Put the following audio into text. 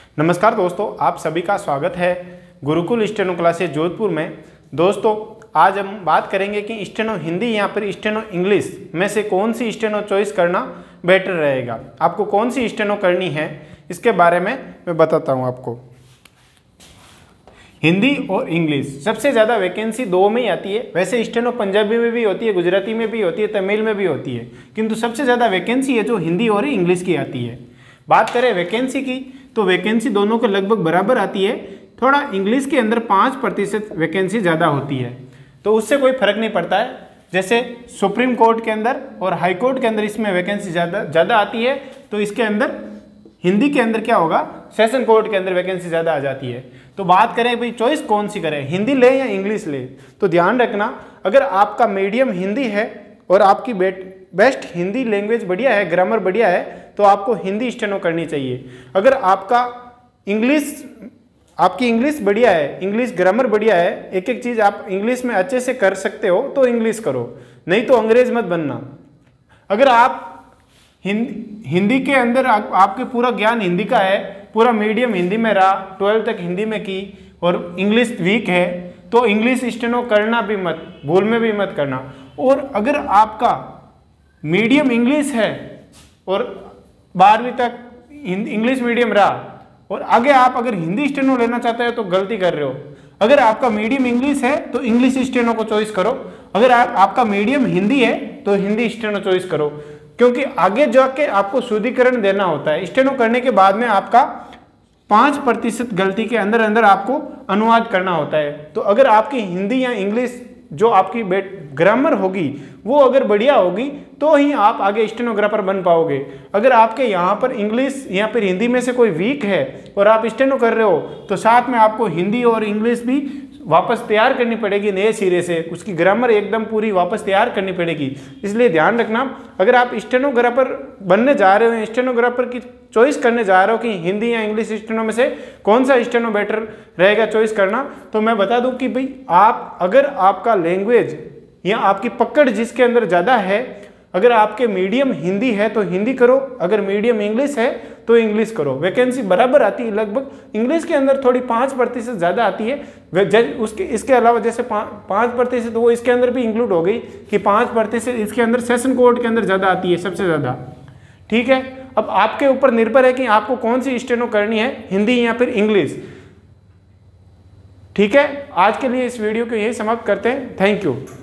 नमस्कार दोस्तों, आप सभी का स्वागत है गुरुकुल स्टेनो क्लासेस जोधपुर में। दोस्तों, आज हम बात करेंगे कि स्टेनो हिंदी या फिर स्टेनो इंग्लिश में से कौन सी स्टेनो चॉइस करना बेटर रहेगा। आपको कौन सी स्टेनो करनी है इसके बारे में मैं बताता हूं आपको। हिंदी और इंग्लिश सबसे ज़्यादा वैकेंसी दो में ही आती है। वैसे स्टेनो पंजाबी में भी होती है, गुजराती में भी होती है, तमिल में भी होती है, किंतु सबसे ज़्यादा वैकेंसी है जो हिंदी और इंग्लिश की आती है। बात करें वैकेंसी की तो वैकेंसी दोनों के लगभग बराबर आती है। थोड़ा इंग्लिश के अंदर 5% वैकेंसी ज़्यादा होती है, तो उससे कोई फर्क नहीं पड़ता है। जैसे सुप्रीम कोर्ट के अंदर और हाई कोर्ट के अंदर इसमें वैकेंसी ज़्यादा आती है, तो इसके अंदर हिंदी के अंदर क्या होगा, सेशन कोर्ट के अंदर वैकेंसी ज़्यादा आ जाती है। तो बात करें भाई चॉइस कौन सी करें, हिंदी ले या इंग्लिश ले, तो ध्यान रखना अगर आपका मीडियम हिंदी है और आपकी बेस्ट हिंदी लैंग्वेज बढ़िया है, ग्रामर बढ़िया है, तो आपको हिंदी स्टेनो करनी चाहिए। अगर आपकी इंग्लिश बढ़िया है, इंग्लिश ग्रामर बढ़िया है, एक एक चीज़ आप इंग्लिश में अच्छे से कर सकते हो तो इंग्लिश करो, नहीं तो अंग्रेज मत बनना। अगर आप हिंदी के अंदर आपके पूरा ज्ञान हिंदी का है, पूरा मीडियम हिंदी में रहा, 12th तक हिंदी में की और इंग्लिश वीक है, तो इंग्लिश स्टेनो करना भी मत, भूल में भी मत करना। और अगर आपका मीडियम इंग्लिश है और 12वीं तक इंग्लिश मीडियम रहा और आगे आप अगर हिंदी स्टेनो लेना चाहते हो तो गलती कर रहे हो। अगर आपका मीडियम इंग्लिश है तो इंग्लिश स्टेनो को चॉइस करो, अगर आपका मीडियम हिंदी है तो हिंदी स्टेनो चॉइस करो, क्योंकि आगे जाके आपको शुद्धिकरण देना होता है। स्टेनो करने के बाद में आपका 5% गलती के अंदर अंदर आपको अनुवाद करना होता है। तो अगर आपकी हिंदी या इंग्लिश जो आपकी ग्रामर होगी वो अगर बढ़िया होगी तो ही आप आगे स्टेनोग्राफर बन पाओगे। अगर आपके यहाँ पर इंग्लिश या फिर हिंदी में से कोई वीक है और आप स्टेनो कर रहे हो तो साथ में आपको हिंदी और इंग्लिश भी वापस तैयार करनी पड़ेगी नए सिरे से, उसकी ग्रामर एकदम पूरी वापस तैयार करनी पड़ेगी। इसलिए ध्यान रखना, अगर आप स्टेनोग्राफर बनने जा रहे हो, स्टेनोग्राफर की चॉइस करने जा रहे हो कि हिंदी या इंग्लिश स्टेनो में से कौन सा स्टेनो बेटर रहेगा चॉइस करना, तो मैं बता दूं कि भाई अगर आपका लैंग्वेज या आपकी पकड़ जिसके अंदर ज़्यादा है, अगर आपके मीडियम हिंदी है तो हिंदी करो, अगर मीडियम इंग्लिश है तो इंग्लिश करो। वैकेंसी बराबर आती है, लगभग इंग्लिश के अंदर थोड़ी 5% ज़्यादा आती है। इसके अलावा जैसे 5% वो इसके अंदर भी इंक्लूड हो गई कि 5% इसके अंदर सेशन कोर्ट के अंदर ज़्यादा आती है, सबसे ज़्यादा। ठीक है, अब आपके ऊपर निर्भर है कि आपको कौन सी स्टेनो करनी है, हिंदी या फिर इंग्लिश। ठीक है, आज के लिए इस वीडियो को यही समाप्त करते हैं। Thank you.